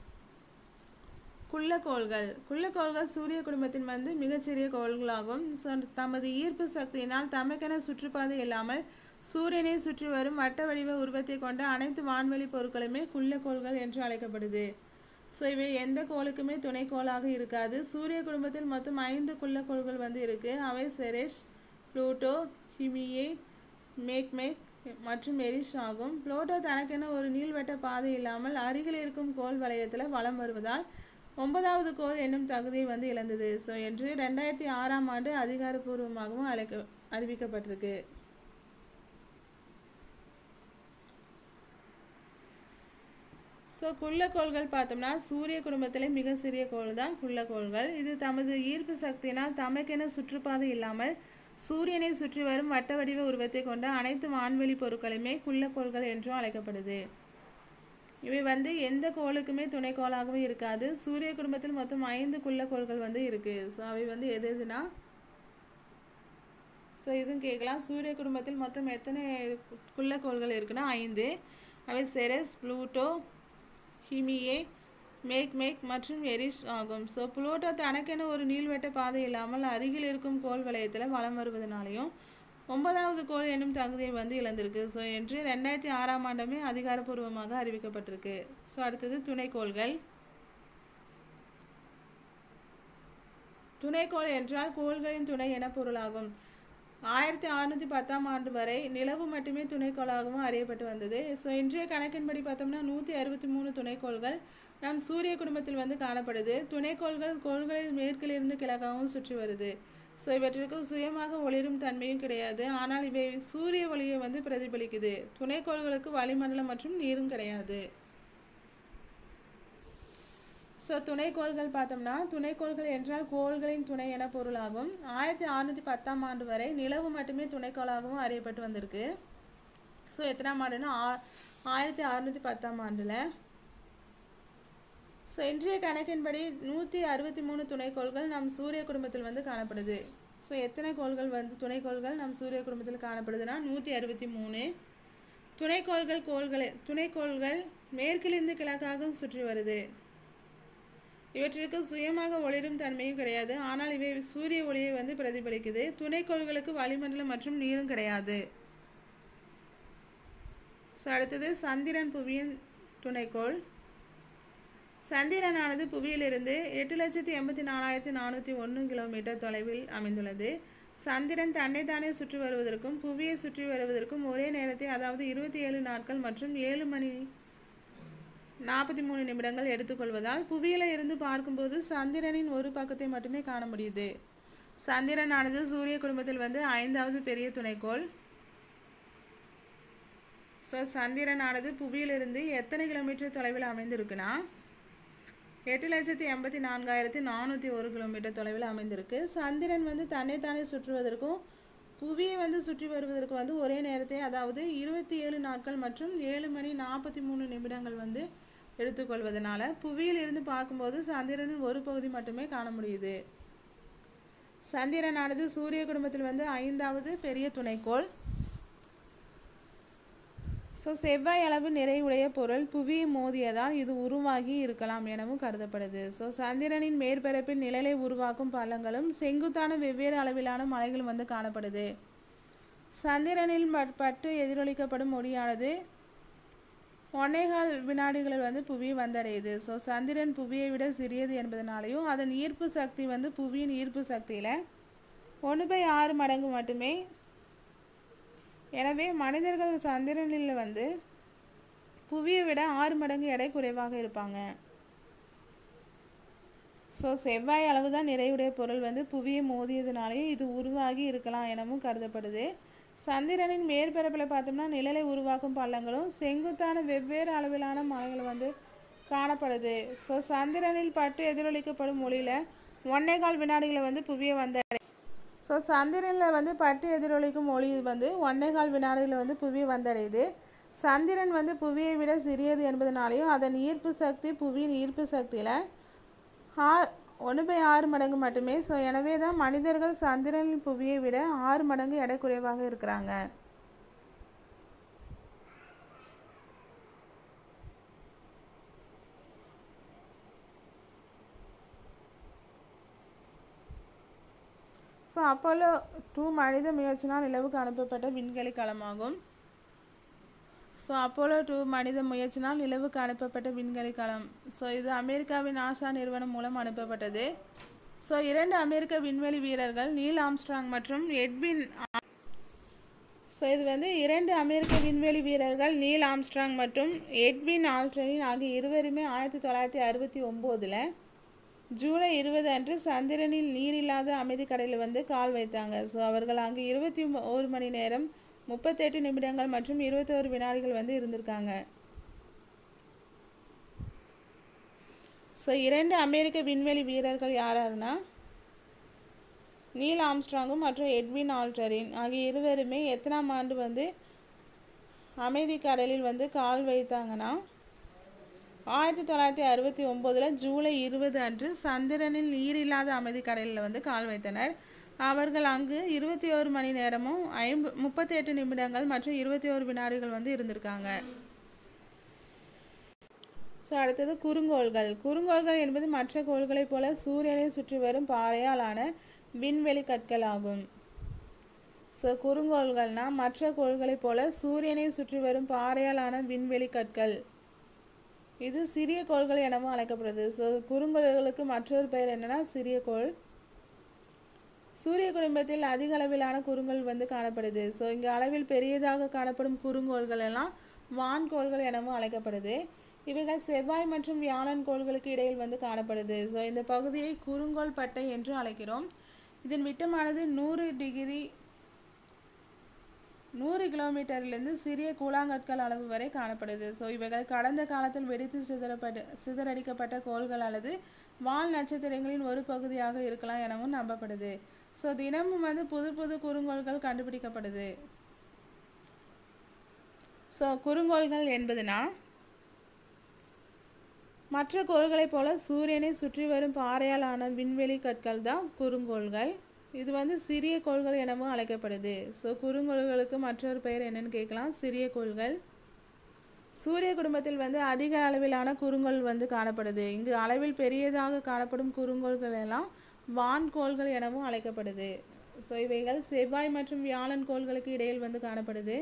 S2: குள்ளக்கோள்கள் சூரிய குடும்பத்தின் வந்து மிகச்சிறிய கோள்களாகும். தமது ஈர்ப்பு சக்தியினால் தமக்கென சுற்றுப்பாதை இல்லாமல் சூரியனை சுற்றி வரும் வட்ட வடிவ உருவத்தை கொண்ட அனைத்து வான்வெளி பொருட்களுமே குள்ளக்கோள்கள் என்று அழைக்கப்படுது. ஸோ இவை எந்த கோளுக்குமே துணைக்கோளாக இருக்காது. சூரிய குடும்பத்தில் மொத்தம் 5 குள்ளக்கோள்கள் வந்து இருக்குது. அவை செரெஸ், புளூட்டோ, ஹிமியே, மேக்மேக் மற்றும் எரிஸ் ஆகும். புளூட்டோ தனக்கென ஒரு நீள்வட்ட பாதை இல்லாமல் அருகில் இருக்கும் கோள் வளையத்தில் வலம் வருவதால் 9வது கோள் என்னும் தகுதியை வந்து இழந்தது. ஸோ என்று 2006ஆம் ஆண்டு அதிகாரப்பூர்வமாகவும் அறிவிக்கப்பட்டிருக்கு. ஸோ குள்ளக்கோள்கள் பார்த்தோம்னா சூரிய குடும்பத்திலே மிக சிறிய கோள் தான் குள்ளக்கோள்கள். இது தமது ஈர்ப்பு சக்தியினால் தமக்கென சுற்றுப்பாதை இல்லாமல் சூரியனை சுற்றி வரும் வட்ட வடிவ உருவத்தை கொண்ட அனைத்து வான்வெளி பொருட்களுமே குள்ளக்கோள்கள் என்றும் அழைக்கப்படுது. இவை வந்து எந்த கோளுக்குமே துணைக்கோளாகவே இருக்காது. சூரிய குடும்பத்தில் மொத்தம் 5 குள்ளக்கோள்கள் வந்து இருக்குது. ஸோ அவை வந்து எதுனா ஸோ இதுவும் கேட்கலாம். சூரிய குடும்பத்தில் மொத்தம் எத்தனை குள்ளக்கோள்கள் இருக்குன்னா 5. அவை செரெஸ், புளூட்டோ, ஹிமியே, மேக்மேக் மற்றும் எரிஸ் ஆகும். ஸோ புளூட்டோ தனக்கென ஒரு நீள்வட்ட பாதை இல்லாமல் அருகில் இருக்கும் கோள் வளையத்தில் வலம் வருவதனாலையும் 9வது கோள் என்னும் தகுதியை வந்து இழந்திருக்கு. ஸோ என்று 2006ஆம் ஆண்டுமே அதிகாரப்பூர்வமாக அறிவிக்கப்பட்டிருக்கு. ஸோ அடுத்தது துணைக்கோள் என்றால் கோள்களின் துணை என பொருளாகும். 1610ஆம் ஆண்டு வரை நிலவு மட்டுமே துணைக்கோளாகவும் அறியப்பட்டு வந்தது. ஸோ இன்றைய கணக்கின்படி பார்த்தோம்னா 163 துணைக்கோள்கள் நம் சூரிய குடும்பத்தில் வந்து காணப்படுது. துணைக்கோள்கள் கோள்களில் மேற்கிலிருந்து கிழக்காகவும் சுற்றி வருது. ஸோ இவற்றிற்கு சுயமாக ஒளிரும் தன்மையும் கிடையாது. ஆனால் இவை சூரிய ஒளியை வந்து பிரதிபலிக்குது. துணைக்கோள்களுக்கு வளிமண்டலம் மற்றும் நீரும் கிடையாது. ஸோ துணைக்கோள்கள் பார்த்தோம்னா துணைக்கோள்கள் என்றால் கோள்களின் துணை என பொருளாகும். 1610ஆம் ஆண்டு வரை நிலவு மட்டுமே துணைக்கோளாகவும் அறியப்பட்டு வந்திருக்கு. ஸோ எத்தனாம் ஆண்டுன்னா 1610ஆம் ஆண்டில். ஸோ இன்றைய கணக்கின்படி 163 துணைக்கோள்கள் நம் சூரிய குடும்பத்தில் வந்து காணப்படுது. ஸோ எத்தனை கோள்கள் வந்து துணைக்கோள்கள் நம் சூரிய குடும்பத்தில் காணப்படுதுன்னா 163. துணைக்கோள்கள் மேற்கிலிருந்து கிழக்காக சுற்றி வருது. இவற்றிற்கு சுயமாக ஒளிரும் தன்மையும் கிடையாது. ஆனால் இவை சூரிய ஒளியை வந்து பிரதிபலிக்குது. துணைக்கோள்களுக்கு வளிமண்டலம் மற்றும் நீரும் கிடையாது. ஸோ அடுத்தது சந்திரன் புவியின் துணைக்கோள். சந்திரனானது புவியிலிருந்து 8,84,401 கிலோமீட்டர் தொலைவில் அமைந்துள்ளது. சந்திரன் தன்னைத்தானே சுற்றி வருவதற்கும் புவியை சுற்றி வருவதற்கும் ஒரே நேரத்தை அதாவது 27 நாட்கள் மற்றும் 7 மணி 43 நிமிடங்கள் எடுத்துக்கொள்வதால் புவியில இருந்து பார்க்கும்போது சந்திரனின் ஒரு பக்கத்தை மட்டுமே காண முடியுது. சந்திரனானது சூரிய குடும்பத்தில் வந்து 5வது பெரிய துணைக்கோள். ஸோ சந்திரனானது புவியிலிருந்து எத்தனை கிலோமீட்டர் தொலைவில் அமைந்திருக்குன்னா 8,84,401 கிலோமீட்டர் தொலைவில் அமைந்திருக்கு. சந்திரன் வந்து தன்னைத்தானே சுற்றுவதற்கும் புவியை வந்து சுற்றி வருவதற்கு வந்து ஒரே நேரத்தை அதாவது 27 நாட்கள் மற்றும் 7 மணி 43 நிமிடங்கள் வந்து எடுத்துக்கொள்வதனால புவியில் இருந்து பார்க்கும்போது சந்திரனின் ஒரு பகுதி மட்டுமே காண முடியுது. சந்திரனானது சூரிய குடும்பத்தில் வந்து 5வது பெரிய துணைக்கோள். ஸோ செவ்வாய் அளவு நிறையுடைய பொருள் புவியை மோதியதால் இது உருவாகி இருக்கலாம் எனவும் கருதப்படுது. ஸோ சந்திரனின் மேற்பரப்பில் நிழலை உருவாக்கும் பள்ளங்களும் செங்குத்தான வெவ்வேறு அளவிலான மலைகளும் வந்து காணப்படுது. சந்திரனில் பட்டு எதிரொலிக்கப்படும் ஒளியானது 1.25 வினாடிகளில் வந்து புவியை வந்தடையுது. ஸோ சந்திரன் புவியை விட சிறியது என்பதனாலையும் அதன் ஈர்ப்பு சக்தி வந்து புவியின் ஈர்ப்பு சக்தியில் 1/6 மடங்கு மட்டுமே. எனவே மனிதர்கள் சந்திரனில் வந்து புவியை விட 6 மடங்கு எடை குறைவாக இருப்பாங்க. ஸோ செவ்வாய் அளவு தான் நிறையுடைய பொருள் வந்து புவியை மோதியதுனாலேயும் இது உருவாகி இருக்கலாம் எனவும் கருதப்படுது. சந்திரனின் மேற்பரப்பில் பார்த்தோம்னா நிழலை உருவாக்கும் பள்ளங்களும் செங்குத்தான வெவ்வேறு அளவிலான மலைகள் வந்து காணப்படுது. ஸோ சந்திரனில் பட்டு எதிரொலிக்கப்படும் ஒளியில் 1.25 வினாடிகளை வந்து புவியை ஸோ சந்திரனில் வந்து பட்டு எதிரொலிக்கும் ஒளி வந்து 1.25 வினாடியில் வந்து புவி வந்தடையுது. சந்திரன் வந்து புவியை விட சிறியது என்பதனாலையும் அதன் ஈர்ப்பு சக்தி புவியின் ஈர்ப்பு சக்தியில் 1/6 மடங்கு மட்டுமே. ஸோ எனவே தான் மனிதர்கள் சந்திரனின் புவியை விட 6 மடங்கு எடை குறைவாக இருக்கிறாங்க. ஸோ அப்போலோ 2 மனித முயற்சினால் நிலவுக்கு அனுப்பப்பட்ட விண்வெளி கலமாகும். ஸோ அப்போலோ 2 மனித முயற்சினால் நிலவுக்கு அனுப்பப்பட்ட விண்வெளி கலம். ஸோ இது அமெரிக்காவின் நாசா நிறுவனம் மூலம் அனுப்பப்பட்டது. ஸோ 2 அமெரிக்க விண்வெளி வீரர்கள் நீல் ஆம்ஸ்ட்ராங் மற்றும் எட்வின் ஸோ இது வந்து 2 அமெரிக்க விண்வெளி வீரர்கள் நீல் ஆம்ஸ்ட்ராங் மற்றும் எட்வின் ஆல்ட்ரின் ஆகிய இருவருமே 1969 ஜூலை 20 அன்று சந்திரனில் நீரில்லாத அமைதிக்கடலில் வந்து கால் வைத்தாங்க. ஸோ அவர்கள் அங்கு 21 மணி நேரம் 38 நிமிடங்கள் மற்றும் 21 வினாடிகள் வந்து இருந்திருக்காங்க. ஸோ 2 அமெரிக்க விண்வெளி வீரர்கள் யாருன்னா நீல் ஆம்ஸ்ட்ராங்கும் மற்றும் எட்வின் ஆல்ட்ரின் ஆகிய இருவருமே எத்தனாம் ஆண்டு வந்து அமைதிக்கடலில் வந்து கால் வைத்தாங்கன்னா 1969 ஜூலை 20 அன்று சந்திரனில் நீரில்லாத அமைதிக்கடலில் வந்து கால் வைத்தனர். அவர்கள் அங்கு 21 மணி நேரமும் 38 நிமிடங்கள் மற்றும் 21 வினாடிகள் வந்து இருந்திருக்காங்க. ஸோ அடுத்தது குறுங்கோள்கள். குறுங்கோள்கள் என்பது மற்ற கோள்களைப் போல சூரியனை சுற்றி வரும் பாறையால் ஆன விண்வெளி கற்கள் ஆகும். ஸோ குறுங்கோள்கள்னால் மற்ற கோள்களைப் போல சூரியனை சுற்றி வரும் பாறையால் ஆன விண்வெளி கற்கள். இது சிறிய கோள்கள் எனவும் அழைக்கப்படுது. ஸோ குறுங்கோள்களுக்கு மற்றொரு பெயர் என்னன்னா சிறிய கோள். சூரிய குடும்பத்தில் அதிக அளவிலான குறுங்கோள் வந்து காணப்படுது. ஸோ இங்கே அளவில் பெரியதாக காணப்படும் குறுங்கோள்கள் எல்லாம் வான்கோள்கள் எனவும் அழைக்கப்படுது. இவைகள் செவ்வாய் மற்றும் வியாழன் கோள்களுக்கு இடையில் வந்து காணப்படுது. ஸோ இந்த பகுதியை குறுங்கோள் பட்டை என்று அழைக்கிறோம். இதன் விட்டமானது 100 கிலோமீட்டரிலிருந்து சிறிய கூழாங்கற்கள் அளவு வரை காணப்படுது. ஸோ இவைகள் கடந்த காலத்தில் வெடித்து சிதறடிக்கப்பட்ட கோள்கள் அல்லது வால் நட்சத்திரங்களின் ஒரு பகுதியாக இருக்கலாம் எனவும் நம்பப்படுது. ஸோ தினமும் வந்து புது குறுங்கோள்கள் கண்டுபிடிக்கப்படுது. ஸோ குறுங்கோள்கள் என்பதுனா மற்ற கோள்களைப் போல சூரியனை சுற்றி வரும் பாறையால் ஆன விண்வெளி கற்கள் தான் குறுங்கோள்கள். இது வந்து சிறிய கோள்கள் எனவும் அழைக்கப்படுது. ஸோ குறுங்கோள்களுக்கு மற்றொரு பெயர் என்னன்னு கேட்கலாம், சிறிய கோள்கள். சூரிய குடும்பத்தில் வந்து அதிக அளவிலான குறுங்கோள் வந்து காணப்படுது. இங்கு அளவில் பெரியதாக காணப்படும் குறுங்கோள்கள் எல்லாம் வான்கோள்கள் எனவும் அழைக்கப்படுது. ஸோ இவைகள் செவ்வாய் மற்றும் வியாழன் கோள்களுக்கு இடையில் வந்து காணப்படுது.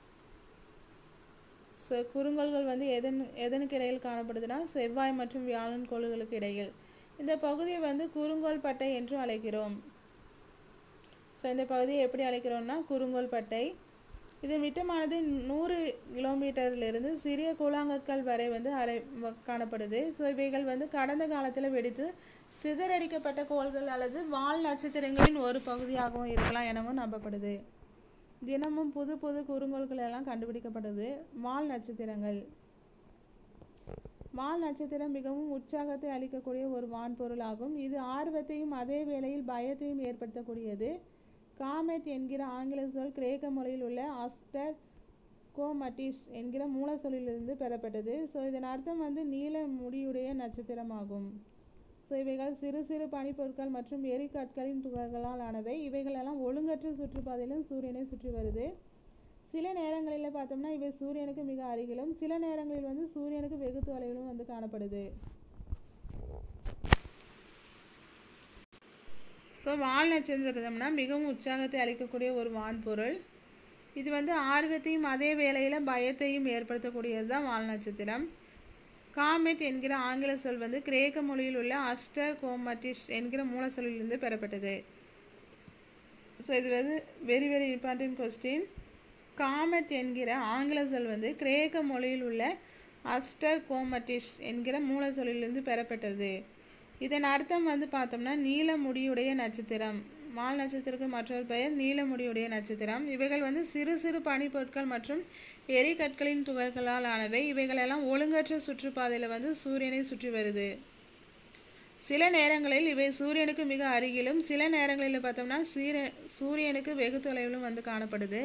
S2: ஸோ குறுங்கோள்கள் வந்து எதனுக்கு இடையில் காணப்படுதுன்னா செவ்வாய் மற்றும் வியாழன் கோள்களுக்கு இடையில். இந்த பகுதியை வந்து குறுங்கோள் பட்டை என்று அழைக்கிறோம். ஸோ இந்த பகுதியை எப்படி அழைக்கிறோம்னா குறுங்கோள் பட்டை. இதன் விட்டமானது 100 கிலோமீட்டரிலிருந்து சிறிய கூழாங்கற்கள் வரை வந்து காணப்படுது. ஸோ இவைகள் வந்து கடந்த காலத்தில் வெடித்து சிதறடிக்கப்பட்ட கோள்கள் அல்லது வால் நட்சத்திரங்களின் ஒரு பகுதியாகவும் இருக்கலாம் எனவும் நம்பப்படுது. தினமும் புது குறுங்கோள்கள் எல்லாம் கண்டுபிடிக்கப்படுது. வால் நட்சத்திரங்கள். வால் நட்சத்திரம் மிகவும் உற்சாகத்தை அளிக்கக்கூடிய ஒரு வான்பொருள் ஆகும். இது ஆர்வத்தையும் அதே வேளையில் பயத்தையும் ஏற்படுத்தக்கூடியது. காமெட் என்கிற ஆங்கில சொல் கிரேக்க மொழியில் உள்ள ஆஸ்டர் கோமட்டிஸ் என்கிற மூல சொல்லிலிருந்து பெறப்பட்டது. ஸோ இதன் அர்த்தம் வந்து நீல முடியுடைய நட்சத்திரமாகும். ஸோ இவைகள் சிறு பனிப்பொருட்கள் மற்றும் எரிகற்களின் துகள்களால் ஆனவை. இவைகளெல்லாம் ஒழுங்கற்ற சுற்றுப்பாதையிலும் சூரியனை சுற்றி வருது. சில நேரங்களில் பார்த்தோம்னா இவை சூரியனுக்கு மிக அருகிலும் சில நேரங்களில் வந்து சூரியனுக்கு வெகு தொலைவிலும் வந்து காணப்படுது. ஸோ வால் நட்சத்திரம்னா மிகவும் உற்சாகத்தை அளிக்கக்கூடிய ஒரு வான்பொருள். இது வந்து ஆர்வத்தையும் அதே வேளையில் பயத்தையும் ஏற்படுத்தக்கூடியது தான் வால் நட்சத்திரம். காமெட் என்கிற ஆங்கில சொல் வந்து கிரேக்க மொழியில் உள்ள ஆஸ்டர் கோமட்டிஸ் என்கிற மூல சொல்லிலிருந்து பெறப்பட்டது. ஸோ இது வந்து வெரி இம்பார்ட்டன்ட் கொஸ்டின். காமெட் என்கிற ஆங்கில சொல் வந்து கிரேக்க மொழியில் உள்ள ஆஸ்டர் கோமட்டிஸ் என்கிற மூல சொல்லிலிருந்து பெறப்பட்டது. இதன் அர்த்தம் வந்து பார்த்தோம்னா நீல முடியுடைய நட்சத்திரம். வால் நட்சத்திரத்துக்கு மற்றொரு பெயர் நீல முடியுடைய நட்சத்திரம். இவைகள் வந்து சிறு பனிப்பொருட்கள் மற்றும் எரிகற்களின் துகள்களால் ஆனவை. இவைகளெல்லாம் ஒழுங்கற்ற சுற்றுப்பாதையில் வந்து சூரியனை சுற்றி வருது. சில நேரங்களில் இவை சூரியனுக்கு மிக அருகிலும் சில நேரங்களில் பார்த்தோம்னா சூரியனுக்கு வெகு தொலைவிலும் வந்து காணப்படுது.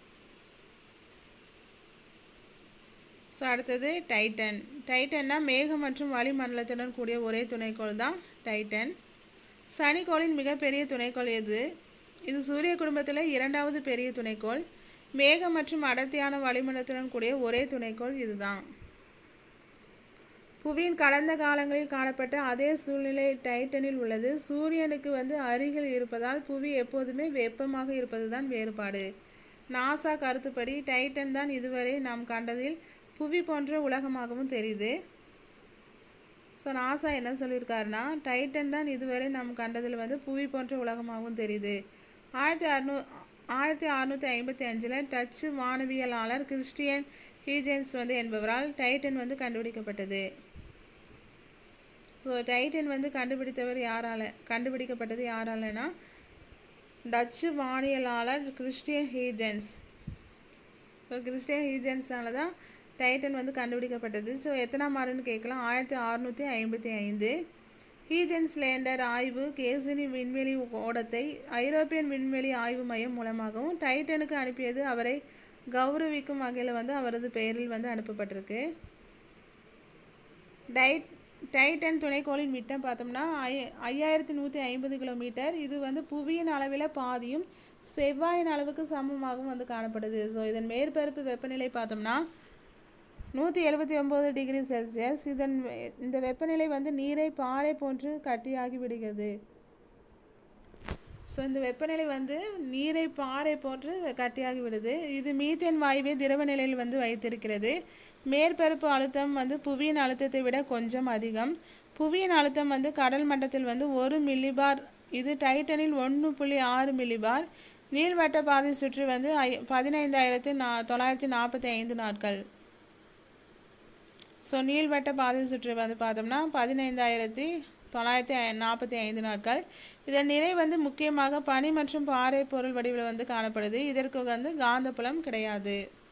S2: ஸோ அடுத்தது டைட்டன். டைட்டன்னா மேகம் மற்றும் வளிமண்டலத்துடன் கூடிய ஒரே துணைக்கோள் தான் டைட்டன். சனிக்கோளின் மிகப்பெரிய துணைக்கோள் எது? இது சூரிய குடும்பத்தில் 2வது பெரிய துணைக்கோள். மேகம் மற்றும் அடர்த்தியான வளிமண்டலத்துடன் கூடிய ஒரே துணைக்கோள் இதுதான். புவியின் கடந்த காலங்களில் காணப்பட்ட அதே சூழ்நிலை டைட்டனில் உள்ளது. சூரியனுக்கு வந்து அருகில் இருப்பதால் புவி எப்போதுமே வெப்பமாக இருப்பது தான் வேறுபாடு. நாசா கருத்துப்படி டைட்டன் தான் இதுவரை நாம் கண்டதில் புவி போன்ற உலகமாகவும் தெரியுது. ஸோ நாசா என்ன சொல்லியிருக்காருன்னா டைட்டன் தான் இதுவரை நாம் கண்டதில் வந்து புவி போன்ற உலகமாகவும் தெரியுது. 1655 டச்சு வானவியலாளர் கிறிஸ்டியன் ஹீஜென்ஸ் வந்து என்பவரால் டைட்டன் வந்து கண்டுபிடிக்கப்பட்டது. ஸோ டைட்டன் வந்து கண்டுபிடிக்கப்பட்டது யாராலனா டச்சு வானியலாளர் கிறிஸ்டியன் ஹீஜென்ஸ். ஸோ கிறிஸ்டியன் ஹீஜென்ஸால தான் டைட்டன் வந்து கண்டுபிடிக்கப்பட்டது. ஸோ எத்தனாம் ஆண்டுன்னு கேட்கலாம். 1655. ஹீஜென்ஸ் லேண்டர் ஆய்வு கேசினி விண்வெளி ஓடத்தை ஐரோப்பியன் விண்வெளி ஆய்வு மையம் மூலமாகவும் டைட்டனுக்கு அனுப்பியது அவரை கௌரவிக்கும் வகையில் வந்து அவரது பெயரில் வந்து அனுப்பப்பட்டிருக்கு. டைட்டன் துணைக்கோளின் விட்டம் பார்த்தோம்னா 5150 கிலோமீட்டர். இது வந்து புவியின் அளவில் பாதியும் செவ்வாயின் அளவுக்கு சமமாகவும் வந்து காணப்படுது. ஸோ இதன் மேற்பரப்பு வெப்பநிலை பார்த்தோம்னா 179 டிகிரி செல்சியஸ். இந்த வெப்பநிலை வந்து நீரை பாறை போன்று கட்டியாகி விடுகிறது. ஸோ இந்த வெப்பநிலை வந்து நீரை பாறை போன்று கட்டியாகி விடுது. இது மீத்தேன் வாயுவை திரவ நிலையில் வந்து வைத்திருக்கிறது. மேற்பரப்பு அழுத்தம் வந்து புவியின் அழுத்தத்தை விட கொஞ்சம் அதிகம். புவியின் அழுத்தம் வந்து கடல் மட்டத்தில் வந்து 1 மில்லிபார். இது டைட்டனில் 1.6 மில்லிபார். நீள்வட்ட பாதை சுற்று வந்து 15,945 நாட்கள். ஸோ நீள்வட்ட பாதை சுற்று வந்து பார்த்தோம்னா 15,945 நாட்கள். இதன் நிலை வந்து முக்கியமாக பனி மற்றும் பாறை பொருள் வடிவில் வந்து காணப்படுது. இதற்கு வந்து காந்தப்புலம் கிடையாது.